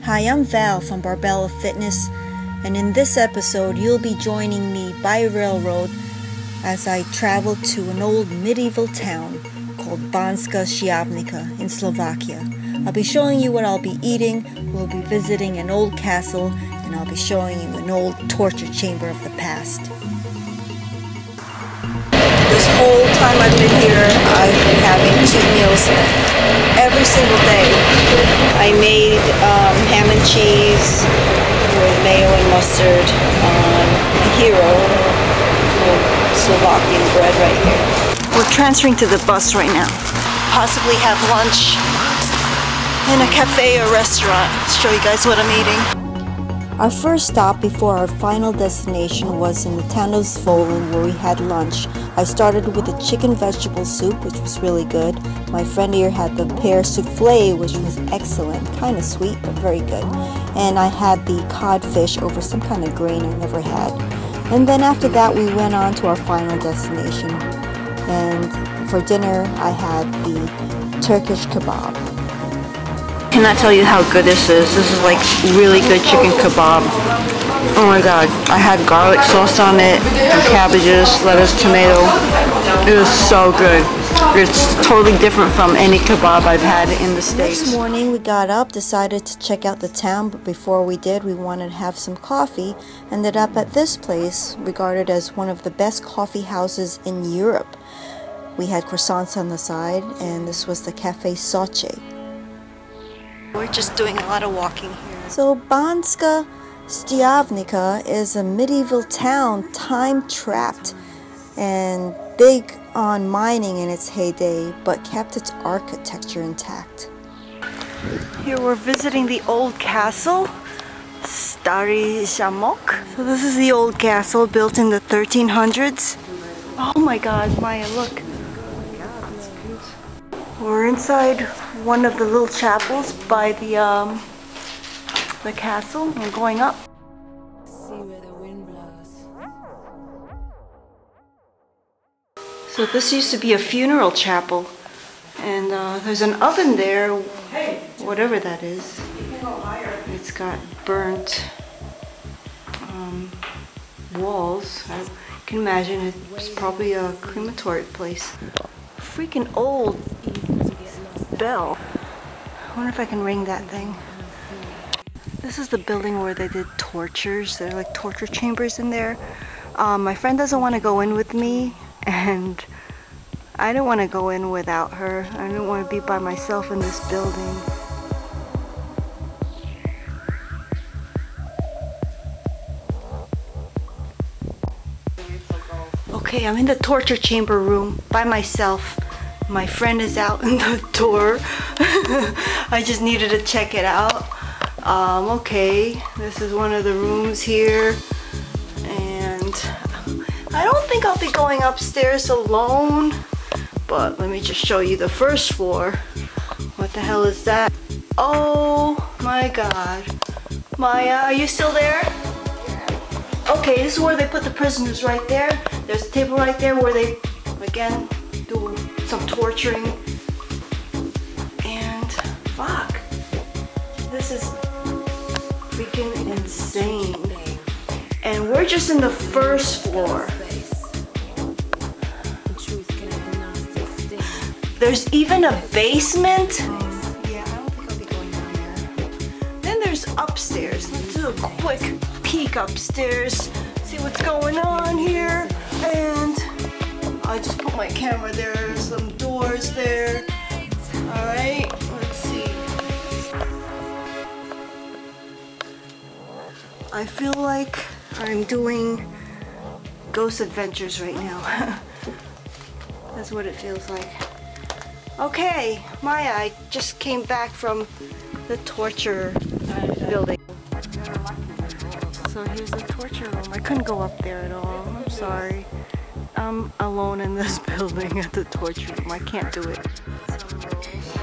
Hi, I'm Val from Barbella Fitness, and in this episode you'll be joining me by railroad as I travel to an old medieval town called Banska, Stiavnica in Slovakia. I'll be showing you what I'll be eating, we'll be visiting an old castle, and I'll be showing you an old torture chamber of the past. This whole time I've been here, I've been having cheat meals every single day. I made ham and cheese with mayo and mustard on Hero, Slovakian bread right here. We're transferring to the bus right now. Possibly have lunch in a cafe or restaurant. Show you guys what I'm eating. Our first stop before our final destination was in the town of Zvolen, where we had lunch. I started with a chicken vegetable soup, which was really good. My friend here had the pear souffle, which was excellent, kind of sweet but very good. And I had the codfish over some kind of grain I never had. And then after that we went on to our final destination. And for dinner I had the Turkish kebab. Cannot tell you how good this is. This is like really good chicken kebab. Oh my god, I had garlic sauce on it, and cabbages, lettuce, tomato. It was so good. It's totally different from any kebab I've had in the States. Next morning we got up, decided to check out the town, but before we did we wanted to have some coffee. Ended up at this place, regarded as one of the best coffee houses in Europe. We had croissants on the side, and this was the Cafe Soce. We're just doing a lot of walking here. So Banska Stiavnica is a medieval town, time-trapped and big on mining in its heyday, but kept its architecture intact. Here we're visiting the old castle, Stary Zamok. So this is the old castle built in the 1300s. Oh my god, Maya, look. We're inside one of the little chapels by the castle and going up. See where the wind blows. So this used to be a funeral chapel, and there's an oven there, whatever that is. It's got burnt walls. I can imagine it's probably a crematory place. Freaking old bell. I wonder if I can ring that thing. This is the building where they did tortures. There are like torture chambers in there. My friend doesn't want to go in with me, and I don't want to go in without her. I don't want to be by myself in this building. Okay, I'm in the torture chamber room by myself. My friend is out in the door. I just needed to check it out. Okay, this is one of the rooms here. And I don't think I'll be going upstairs alone. But let me just show you the first floor. What the hell is that? Oh my god. Maya, are you still there? Okay, this is where they put the prisoners right there. There's a table right there where they, again, do some torturing. And fuck, this is freaking insane. And we're just in the first floor. There's even a basement. Yeah, I don't think I'll be going down there. Then there's upstairs. Let's do a quick peek upstairs, see what's going on here. And I just put my camera there. There's some doors there. Alright, let's see. I feel like I'm doing Ghost Adventures right now. That's what it feels like. Okay, Maya, I just came back from the torture building. So here's the torture room. I couldn't go up there at all. I'm sorry. I'm alone in this building at the torture room. I can't do it.